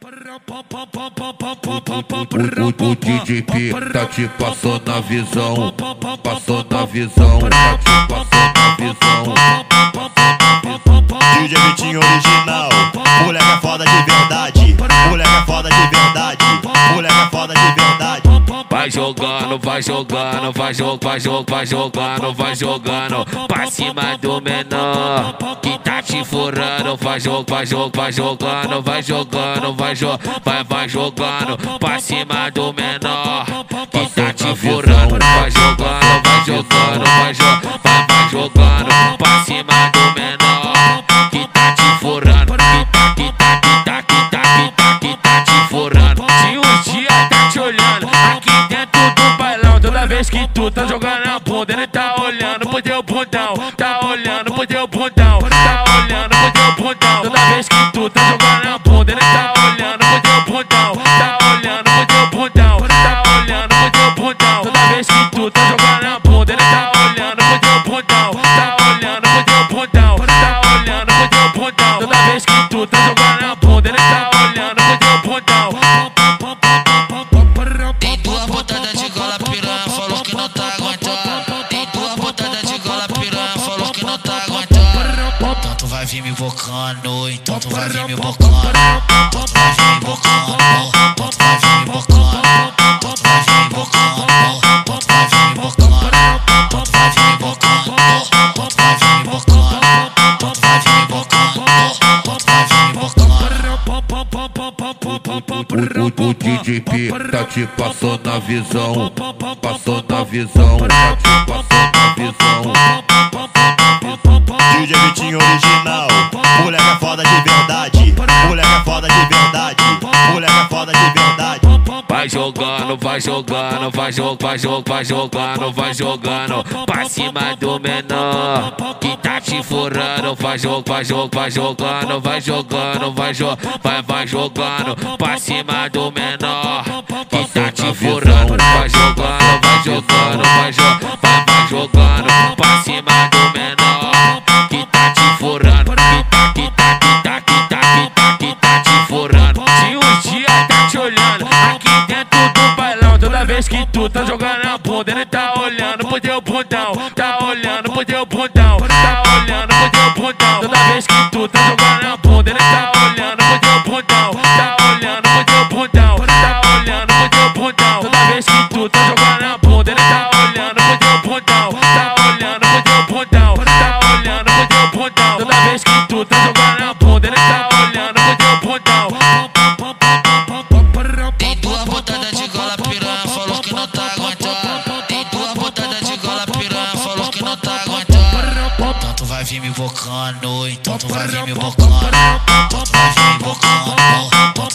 O DJ P tá te passando na visão, passou na visão, tá te passando na visão. DJ Vitinho original, moleque é foda de verdade, moleque é foda de verdade, moleque é foda de verdade. Vai jogando, vai jogando, vai jogando, vai jogando, vai jogando, vai jogando pra cima do menor que tá te furando. Vai jogando, vai jogando, vai jogando, vai jogando, vai jogando pra cima do menor que tá te furando. Vai jogando, vai jogando, vai jogando pra cima do menor que tá te furando, que tá te furando. Se um dia tá te olhando aqui dentro do bailão, toda vez que tu tá jogando a bunda, ele tá olhando pro teu bundão, tá olhando pro teu bundão, tá olhando pro teu bundão. Toda vez que tu tá jogando a bunda, ele tá olhando pro teu bundão, tá olhando pro teu bundão, tá olhando pro teu bundão. Toda vez que tu tá jogando a bunda, ele tá olhando pro teu bundão, tá olhando pro teu bundão, tá olhando pro teu bundão. Toda vez que tu tá jogando a bunda, ele tá olhando pro teu bundão. Tem duas botadas de gola piranha, falou que não tá aguentando. Tem duas botadas de gola piranha, falou que não tá aguentando. Então tu vai vir me bocando, então tu vai vir me bocando, então tu vai vir me bocando, então tu vai vir me bocando, então tu vai vir me bocando, então tu vai vir me bocando, então tu vai vir me bocando, então tu vai vir me bocando, então tu vai vir me bocando, então tu vai vir me bocando. O DJ P tá te passando na visão, passou na visão, tá te passando na visão. DJ Vitinho original, moleque é foda de verdade, moleque é foda de verdade, moleque é foda de verdade. Vai jogando, vai jogando, vai jogando, vai jogando, vai jogando, vai jogando pra cima do menor que tá te furando. Vai jogando, vai jogando, vai jogando, vai jogando, vai jogando pra cima do menor que tá te furando. Vai jogando, vai jogando, vai jogando pra cima do menor que tá te furando, que tá te furando. Se um dia tá te olhando aqui dentro do bailão, toda vez que tu tá jogando a bunda, ele tá olhando pro teu bundão, tá olhando pro teu bundão, tá olhando pro teu bundão. Toda vez que tu tá jogando a bunda, ele tá olhando pro teu bundão, tá olhando pro teu bundão, tá olhando pro teu bundão. Toda vez que tu tá jogando a bunda, ele tá olhando pro teu bundão, tá olhando pro teu bundão, tá olhando pro teu bundão. Toda vez que tu tá jogando a bunda, ele tá olhando pro teu bundão. Tem duas botadas de gola piranha, falou que não tá aguentando. Tem duas botadas de gola piranha, falou que não tá aguentando. Então tu vai vir me bocando, então tu vai vir me bocando, então tu vai vir me bocando, então